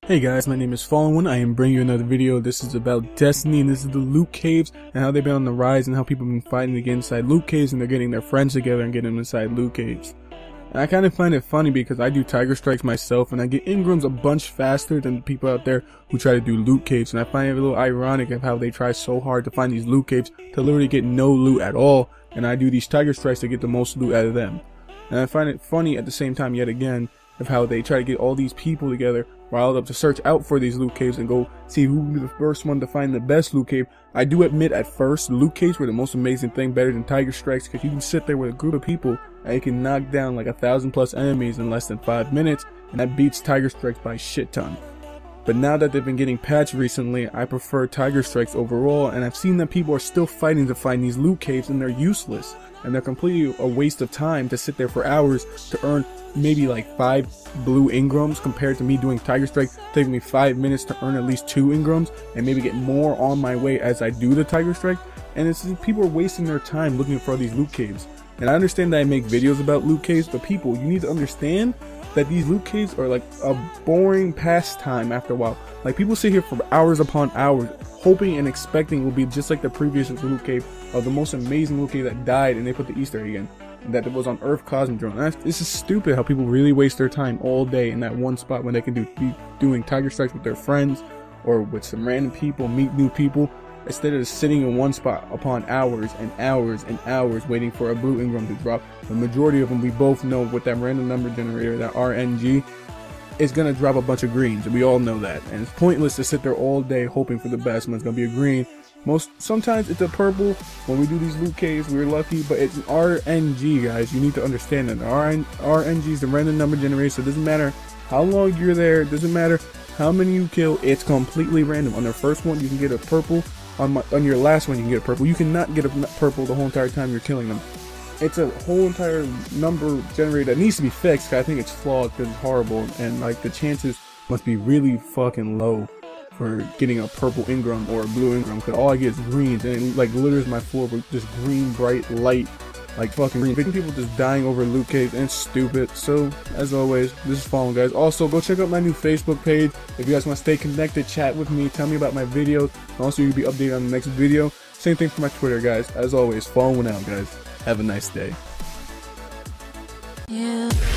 Hey guys, my name is Fallen One. I am bringing you another video. This is about Destiny, and this is the loot caves and how they've been on the rise and how people have been fighting to get inside loot caves, and they're getting their friends together and getting them inside loot caves. And I kind of find it funny because I do tiger strikes myself and I get engrams a bunch faster than people out there who try to do loot caves, and I find it a little ironic of how they try so hard to find these loot caves to literally get no loot at all, and I do these tiger strikes to get the most loot out of them. And I find it funny at the same time yet again of how they try to get all these people together riled up to search out for these loot caves and go see who will be the first one to find the best loot cave. I do admit at first loot caves were the most amazing thing, better than tiger strikes, because you can sit there with a group of people and you can knock down like 1,000+ enemies in less than 5 minutes, and that beats tiger strikes by a shit ton. But now that they've been getting patched recently, I prefer tiger strikes overall, and I've seen that people are still fighting to find these loot caves and they're useless. And they're completely a waste of time to sit there for hours to earn maybe like 5 blue engrams, compared to me doing tiger strike taking me 5 minutes to earn at least 2 engrams and maybe get more on my way as I do the tiger strike. And it's people are wasting their time looking for these loot caves. And I understand that I make videos about loot caves, but people, you need to understand that these loot caves are like a boring pastime after a while. Like, people sit here for hours upon hours hoping and expecting it will be just like the previous loot cave of the most amazing loot cave that died and they put the Easter egg in, and that it was on Earth Cosmodrome. This is stupid how people really waste their time all day in that one spot when they can be doing tiger strikes with their friends or with some random people, meet new people, instead of sitting in one spot upon hours and hours and hours waiting for a blue engram to drop. The majority of them, we both know with that random number generator, that RNG, is going to drop a bunch of greens, and we all know that. And it's pointless to sit there all day hoping for the best when it's going to be a green. Sometimes it's a purple when we do these loot caves, we're lucky, but it's an RNG, guys. You need to understand that. RNG is the random number generator, so it doesn't matter how long you're there, it doesn't matter how many you kill, it's completely random. On the first one you can get a purple, on your last one you can get a purple. You cannot get a purple the whole entire time you're killing them. It's a whole entire number generator that needs to be fixed, because I think it's flawed because it's horrible, and like the chances must be really fucking low for getting a purple engram or a blue engram, because all I get is greens, and it like litters my floor with just green bright light, like fucking green. People just dying over loot caves, and it's stupid. So as always, this is Fallen, guys. Also, go check out my new Facebook page if you guys want to stay connected, chat with me, tell me about my videos, and also you'll be updated on the next video. Same thing for my Twitter, guys. As always, Fallen out, guys. Have a nice day. Yeah.